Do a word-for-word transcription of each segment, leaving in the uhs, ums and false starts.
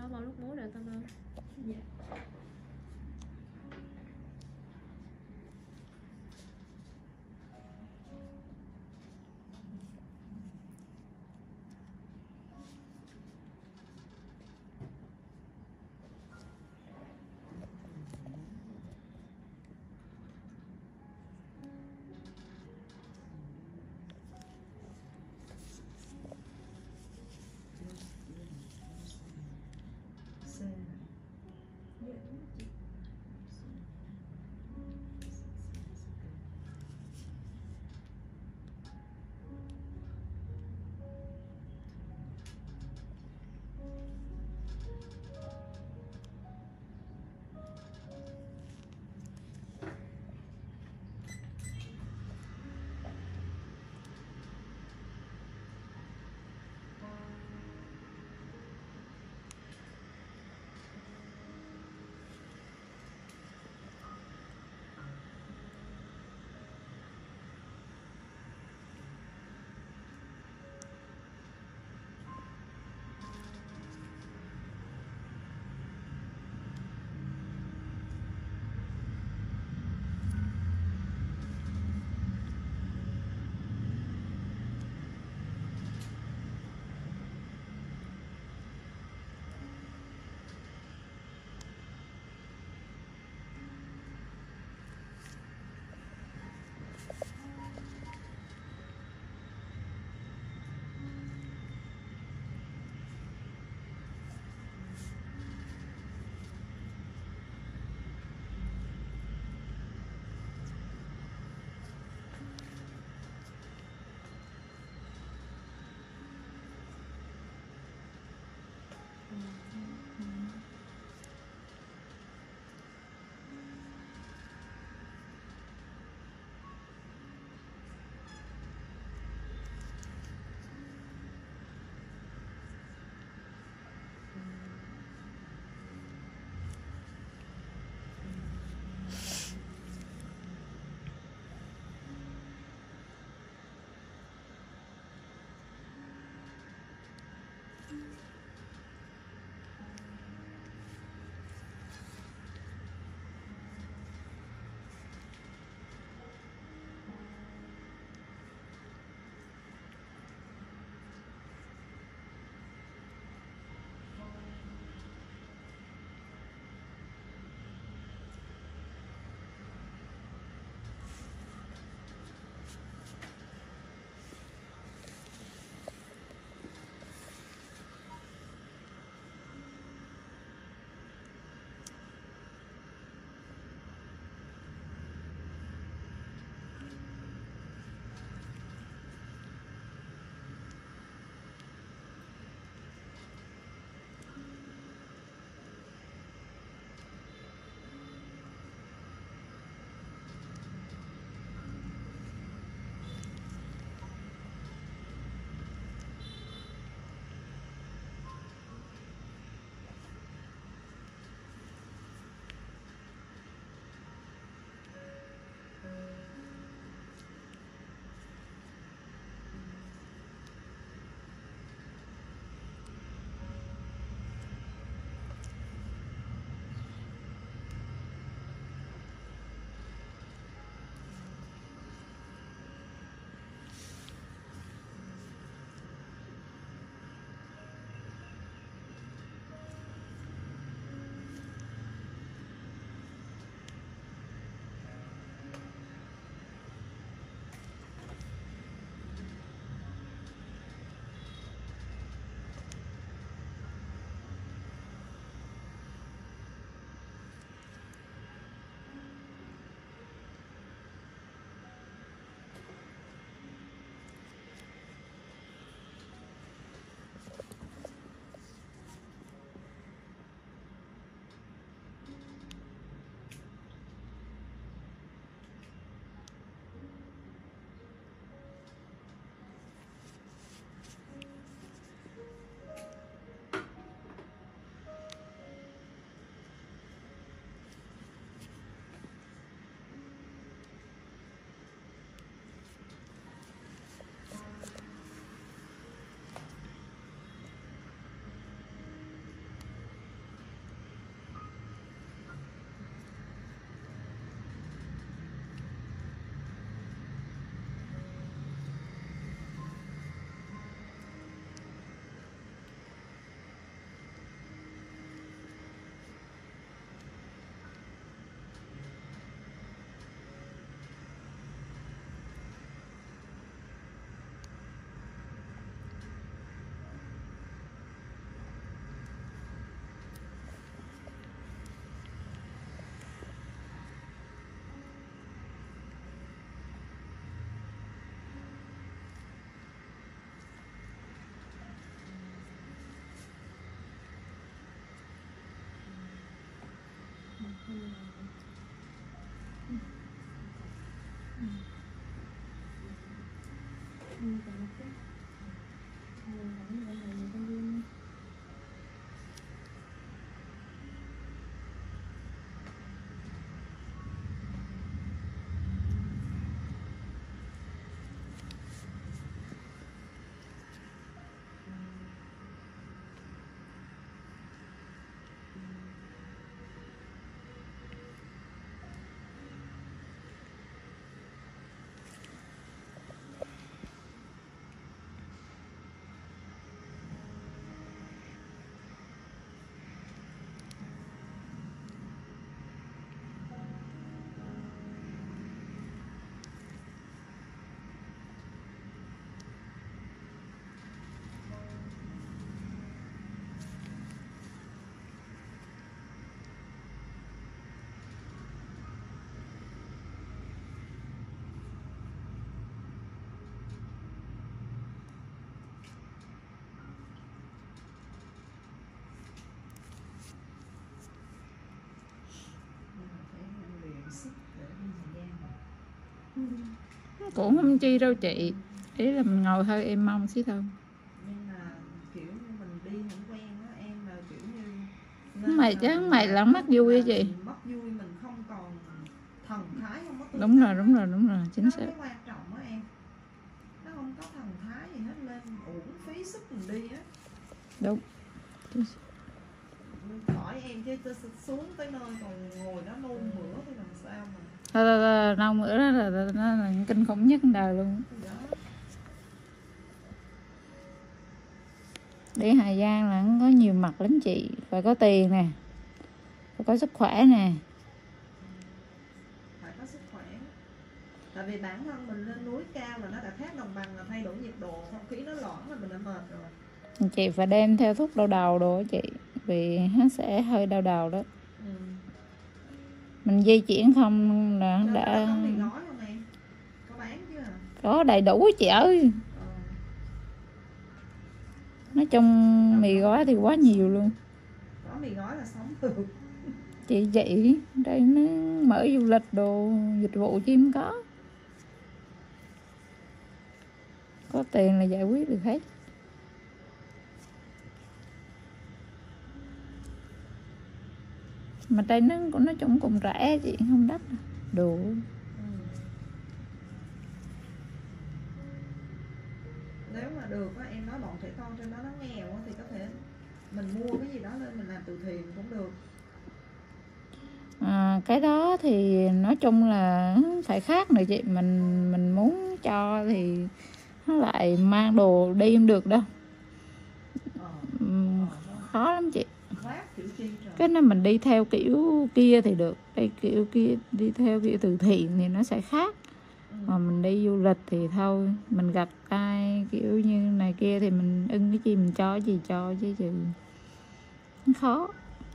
Tao bỏ nước muối rồi tao ơi. Dạ. Cũng không chi đâu chị, ý là mình ngồi hơi em mong xí thôi. Nhưng mà kiểu như mình đi không quen á em, là kiểu như Mày chứ mày là mất vui á chị. mất vui, mình không còn thần thái, không có tự Đúng rồi, đúng rồi, đúng rồi, chính xác. Đó mới quan trọng á em. Nó không có thần thái gì hết, lên uổng phí sức mình đi á. Đúng. Khỏi em chứ tôi xuống tới nơi còn ngồi đó nôn mửa thì làm sao mà. Thôi thôi thôi, nôn mửa đó là, là, là, là kinh khủng nhất đời luôn. Đó. Đi Hà Giang là có nhiều mặt lắm chị, phải có tiền nè, phải có sức khỏe nè. Phải có sức khỏe. Tại vì bản thân mình lên núi cao là nó đã khác đồng bằng, là thay đổi nhiệt độ, không khí nó loãng là mình đã mệt rồi. Chị phải đem theo thuốc đau đầu đồ chị, vì nó sẽ hơi đau đầu đó. Ừ. Mình di chuyển không là Cho đã có mì gói không em? Có bán chứ hả? có đầy đủ chị ơi. Ừ. Nói chung mì gói thì quá nhiều luôn. Có mì gói là sống được. Chị chị đây nó mở du lịch đồ dịch vụ chứ không có. Có tiền là giải quyết được hết. Mà đây nó cũng nói chung cũng rẻ chị, không đắt đồ. Ừ. Nếu mà được á, em nói bọn trẻ con trên đó nó nghèo á, thì có thể mình mua cái gì đó lên mình làm từ thiện cũng được. À, cái đó thì nói chung là phải khác nữa chị, mình mình muốn cho thì nó lại mang đồ đi không được đâu. Ờ. Uhm, khó lắm chị. Kiểu chi trời. Cái này mình đi theo kiểu kia thì được, đây kiểu kia đi theo kiểu từ thiện thì nó sẽ khác. Ừ. Mà mình đi du lịch thì thôi, mình gặp ai kiểu như này kia thì mình ưng cái gì mình cho cái gì cho chứ chứ nó khó.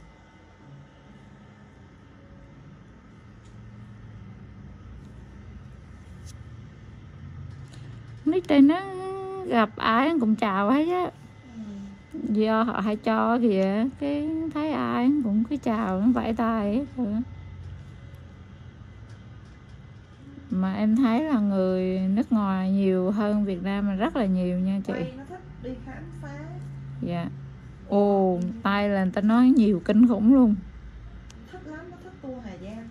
Nít đây nó gặp ai cũng chào hết á. Do họ hay cho kìa, cái thấy ai cũng cứ chào, nó vẫy tay hết rồi. Mà em thấy là người nước ngoài nhiều hơn Việt Nam mình rất là nhiều nha chị. Tây nó thích đi khám phá. Dạ. Ồ, Tây là người ta nói nhiều kinh khủng luôn. Thích lắm, nó thích tour Hà Giang.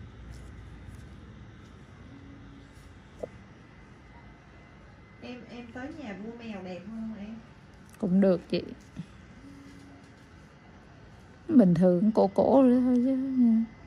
Em em tới nhà vua mèo đẹp không em? Cũng được chị. Bình thường cổ cổ thôi chứ.